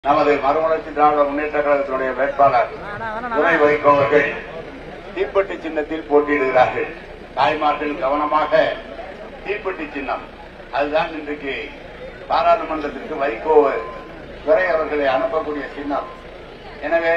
நமது மறுமலர்ச்சி திராவிட முன்னேற்ற கழகத்தினுடைய வேட்பாளர் துணை வைகோ அவர்கள் தீப்பெட்டி சின்னத்தில் போட்டியிடுகிறார்கள். தாய்மார்கள் கவனமாக தீப்பெட்டி சின்னம் அதுதான் இன்றைக்கு பாராளுமன்றத்திற்கு வைகோ துறை அவர்களை அனுப்பக்கூடிய சின்னம். எனவே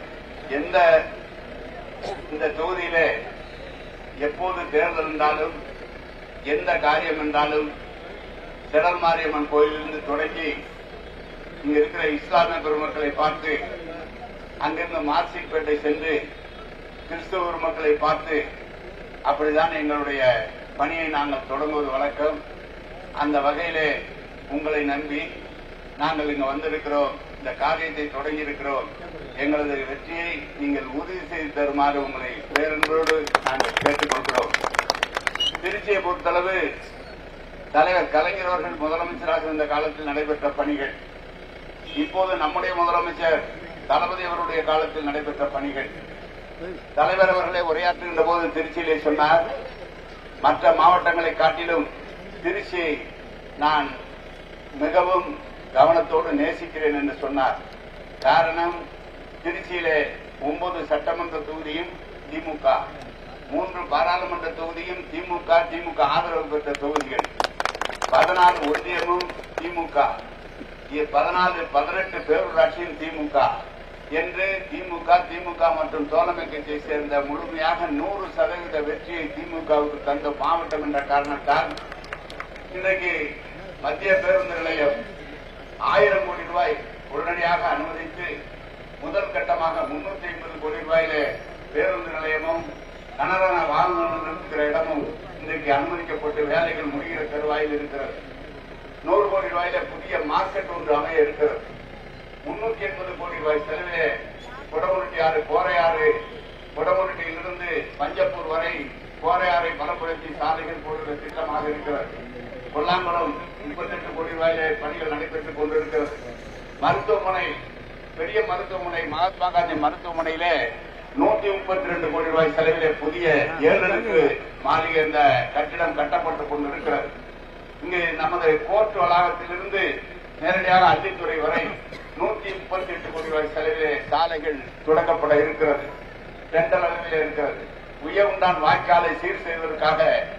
இந்த தொகுதியிலே எப்போது தேர்தல் என்றாலும் எந்த காரியம் என்றாலும் திடல் மாரியம்மன் கோயிலிருந்து தொடங்கி இங்க இருக்கிற இஸ்லாமிய பெருமக்களை பார்த்து அங்கிருந்து மார்சிக்பேட்டை சென்று கிறிஸ்தவ பெருமக்களை பார்த்து அப்படிதான் எங்களுடைய பணியை நாங்கள் தொடங்குவது வழக்கம். அந்த வகையிலே உங்களை நம்பி நாங்கள் இங்கு வந்திருக்கிறோம், இந்த காரியத்தை தொடங்கி இருக்கிறோம். எங்களது வெற்றியை நீங்கள் உறுதி செய்து தருமாறு உங்களை பேரன்போடு நாங்கள் கேட்டுக் கொள்கிறோம். திருச்சியை பொறுத்தளவு தலைவர் கலைஞர் அவர்கள் முதலமைச்சராக இருந்த காலத்தில் நடைபெற்ற பணிகள், இப்போது நம்முடைய முதலமைச்சர் தளபதி அவருடைய காலத்தில் நடைபெற்ற பணிகள். தலைவர் அவர்களை உரையாற்றுகின்ற போது திருச்சியிலே சொன்னார், மற்ற மாவட்டங்களை காட்டிலும் திருச்சியை நான் மிகவும் கவனத்தோடு நேசிக்கிறேன் என்று சொன்னார். காரணம், திருச்சியிலே 9 சட்டமன்ற தொகுதியும் திமுக, 3 பாராளுமன்ற தொகுதியும் திமுக ஆதரவு பெற்ற தொகுதிகள், 14 ஒன்றியமும் திமுக, 18 பேரூராட்சியும் திமுக என்று திமுக மற்றும் தோழமை கட்சியை சேர்ந்த முழுமையாக 100% வெற்றியை திமுகவுக்கு தந்த மாவட்டம் என்ற காரணத்தால் இன்றைக்கு மத்திய பேருந்து நிலையம் 1000 கோடி ரூபாய் உடனடியாக அனுமதித்து முதல் கட்டமாக 350 கோடி ரூபாயிலே பேருந்து நிலையமும் கனரக வாகனங்கள் நிறுத்துகிற இடமும் இன்றைக்கு அனுமதிக்கப்பட்டு வேலைகள் முடிகிற தருவாயில் இருக்கிறது. 100 கோடி ரூபாயில புதிய மார்க்கெட் ஒன்று அமைய இருக்கிறது. 380 கோடி ரூபாய் செலவிலே குடமுருட்டி ஆறு, கோரையாறு, குடமுருட்டியிலிருந்து பஞ்சப்பூர் வரை கோரையாறை பலப்படுத்தி சாலைகள் போடுகிற திட்டமாக இருக்கிறது. கொல்லாங்குளம் 38 கோடி ரூபாயிலே பணிகள் நடைபெற்றுக் கொண்டிருக்கிறது. மருத்துவமனை, பெரிய மருத்துவமனை, மகாத்மா காந்தி மருத்துவமனையிலே 132 கோடி ரூபாய் செலவிலே புதிய 7 அடுக்கு மாளிகை இந்த கட்டிடம் கட்டப்பட்டுக் கொண்டிருக்கிறது. இங்கு நமது கோர்ட் வளாகத்திலிருந்து நேரடியாக அள்ளித்துறை வரை 138 கோடி ரூபாய் செலவிலே சாலைகள் தொடங்கப்பட இருக்கிறது. டெண்டர் அளவிலே இருக்கிறது. உயவுண்டான் வாய்க்காலை சீர் செய்வதற்காக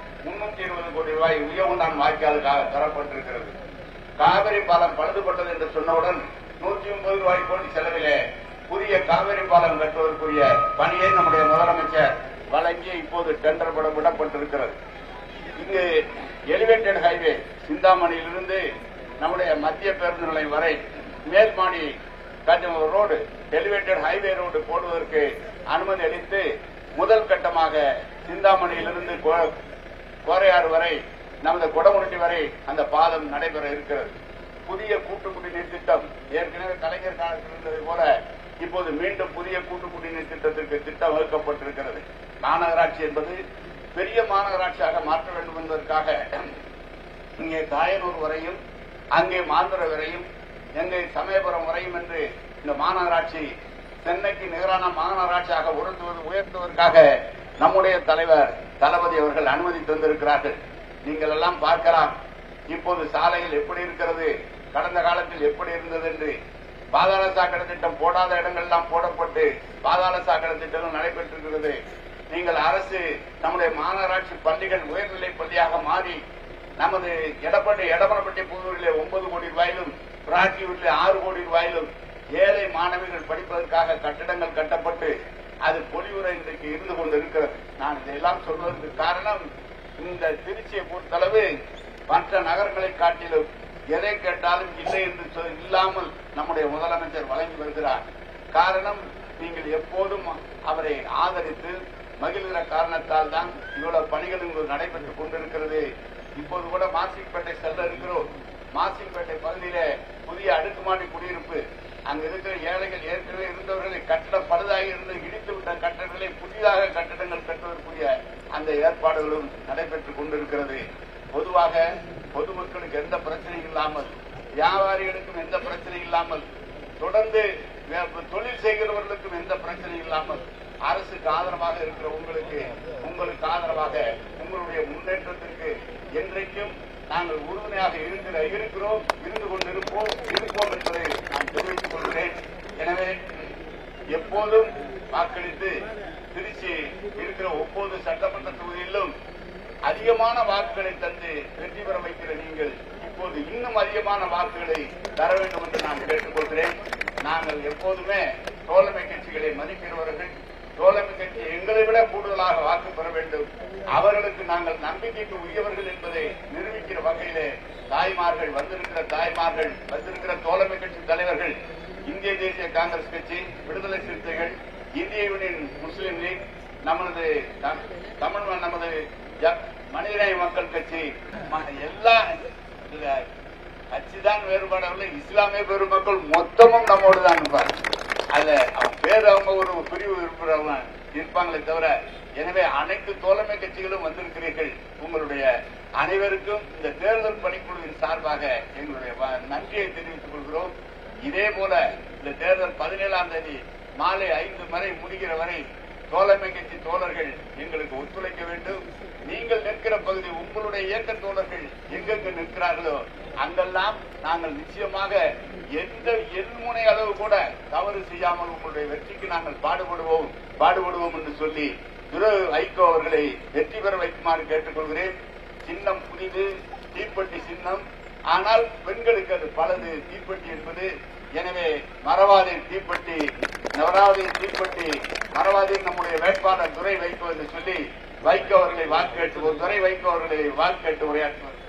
320 கோடி ரூபாய் உயவுண்டான் வாய்க்காலுக்காக தரப்பட்டிருக்கிறது. காவிரி பாலம் பழுதுபட்டது என்று சொன்னவுடன் 130 கோடி செலவிலே புதிய காவிரி பாலம் கட்டுவதற்குரிய பணியை நம்முடைய முதலமைச்சர் வழங்கி இப்போது டெண்டர் விடப்பட்டிருக்கிறது. இங்கு எலிவேட்டட் ஹைவே சிந்தாமணியிலிருந்து நம்முடைய மத்திய பேருந்து நிலையம் வரை மேல்மாடி ரோடு, எலிவேட்டட் ஹைவே ரோடு போடுவதற்கு அனுமதி அளித்து முதல் கட்டமாக சிந்தாமணியிலிருந்து கோரையாறு வரை நமது குடமுருட்டி வரை அந்த பாலம் நடைபெற இருக்கிறது. புதிய கூட்டு குடிநீர் திட்டம் ஏற்கனவே கலைஞர் காலத்தில் இருந்ததை போல இப்போது மீண்டும் புதிய கூட்டு குடிநீர் திட்டத்திற்கு திட்டம் வகுக்கப்பட்டிருக்கிறது. மாநகராட்சி என்பது பெரிய மாநகராட்சியாக மாற்ற வேண்டும் என்பதற்காக இங்கே தாயனூர் வரையும், அங்கே மாந்திர வரையும், எங்கே சமயபுரம் வரையும் என்று இந்த மாநகராட்சி சென்னைக்கு நிகரான மாநகராட்சியாக உயர்த்துவதற்காக நம்முடைய தலைவர் தளபதி அவர்கள் அனுமதி தந்திருக்கிறார்கள். நீங்கள் எல்லாம் பார்க்கலாம் இப்போது சாலைகள் எப்படி இருக்கிறது, கடந்த காலத்தில் எப்படி இருந்தது என்று. பாதாள சாக்கடை திட்டம் போடாத இடங்கள் எல்லாம் போடப்பட்டு பாதாள சாக்கடை திட்டங்கள் நடைபெற்றிருக்கிறது. நீங்கள் அரசு நம்முடைய மாநகராட்சி பள்ளிகள் உயர்நிலை பள்ளியாக மாறி நமது எடப்பனப்பட்டி புதூரிலே 9 கோடி ரூபாயிலும், பிராட்டியூரிலே 6 கோடி ரூபாயிலும் ஏழை மாணவிகள் படிப்பதற்காக கட்டிடங்கள் கட்டப்பட்டு அது பொலிவுரை இன்றைக்கு இருந்து கொண்டிருக்கிறது. நான் இதையெல்லாம் சொல்வதற்கு காரணம், இந்த திருச்சியை பொறுத்தளவு மற்ற நகரங்களை காட்டிலும் எதை கேட்டாலும் இல்லை என்று இல்லாமல் நம்முடைய முதலமைச்சர் வழங்கி வருகிறார். காரணம், நீங்கள் எப்போதும் அவரை ஆதரித்து மகிழ்கிற காரணத்தால் தான் இவ்வளவு பணிகள் இங்கு நடைபெற்றுக் கொண்டிருக்கிறது. இப்போது கூட மார்சிக்பேட்டை செல்ல இருக்கிறோம். மார்சிக்பேட்டை பகுதியில புதிய அடுக்குமாடி குடியிருப்பு, அங்கு இருக்கிற ஏழைகள் ஏற்கனவே இருந்தவர்களை கட்டடம் பழுதாகி இருந்து இடித்துவிட்ட கட்டடங்களை புதிதாக கட்டடங்கள் கட்டுவதற்குரிய அந்த ஏற்பாடுகளும் நடைபெற்றுக் கொண்டிருக்கிறது. பொதுவாக பொதுமக்களுக்கு எந்த பிரச்சனையும் இல்லாமல், வியாபாரிகளுக்கும் எந்த பிரச்சனையும் இல்லாமல், தொடர்ந்து தொழில் செய்கிறவர்களுக்கும் எந்த பிரச்சனையும் இல்லாமல் அரசுக்கு ஆதரவாக இருக்கிற உங்களுக்கு ஆதரவாக உங்களுடைய முன்னேற்றத்திற்கு என்றைக்கும் நாங்கள் உறுதுணையாக இருக்கிறோம், இருந்து கொண்டிருப்போம் என்பதை நான் தெரிவித்துக் கொள்கிறேன். எனவே எப்போதும் வாக்களித்து திருச்சி இருக்கிற ஒவ்வொரு சட்டமன்ற தொகுதியிலும் அதிகமான வாக்குகளை தந்து வெற்றி பெற வைக்கிற நீங்கள் இப்போது இன்னும் அதிகமான வாக்குகளை தர வேண்டும் என்று நான் கேட்டுக்கொள்கிறேன். நாங்கள் எப்போதுமே தோழமை கட்சிகளை மதிக்கிறவர்கள். தோழமை கட்சி எங்களை விட கூடுதலாக வாக்கு பெற வேண்டும். அவர்களுக்கு நாங்கள் நம்பிக்கைக்கு உரியவர்கள் என்பதை நிரூபிக்கிற வகையிலே தாய்மார்கள் வந்திருக்கிற தோழமை கட்சி தலைவர்கள், இந்திய தேசிய காங்கிரஸ் கட்சி, விடுதலை சிறுத்தைகள், இந்திய யூனியன் முஸ்லீம் லீக், நமது மனிதநேய மக்கள் கட்சி, எல்லா கட்சிதான் வேறுபாடவில்லை. இஸ்லாமிய பெருமக்கள் மொத்தமும் நம்மோடு தான் இருப்பார். அதுல பேர் அவங்க ஒரு பிரிவு இருப்பாங்களே தவிர. எனவே அனைத்து தோழமை கட்சிகளும் வந்திருக்கிறீர்கள். உங்களுடைய அனைவருக்கும் இந்த தேர்தல் பணிக்குழுவின் சார்பாக எங்களுடைய நன்றியை தெரிவித்துக் கொள்கிறோம். இதே போல இந்த தேர்தல் 17ஆம் தேதி மாலை 5 வரை முடிகிற வரை தோழமை கட்சி தோழர்கள் எங்களுக்கு ஒத்துழைக்க வேண்டும். நீங்கள் நிற்கிற பகுதி உங்களுடைய இயக்க தோழர்கள் எங்கெங்கு நிற்கிறார்களோ அங்கெல்லாம் நாங்கள் நிச்சயமாக எந்த எண்முனை அளவு கூட தவறு செய்யாமல் உங்களுடைய வெற்றிக்கு நாங்கள் பாடுபடுவோம் என்று சொல்லி திரு வைகோ அவர்களை வெற்றி பெற வைக்குமாறு கேட்டுக்கொள்கிறேன். சின்னம் புதிது, தீப்பெட்டி சின்னம். ஆனால் பெண்களுக்கு அது பலது தீப்பெட்டி என்பது. எனவே மறவாதீர் தீப்பெட்டி, மறவாதீர் நம்முடைய வேட்பாளர் துரை வைகோ என்று சொல்லி வைகோ அவர்களை வாக்கு கேட்டு உரையாற்றுவார்.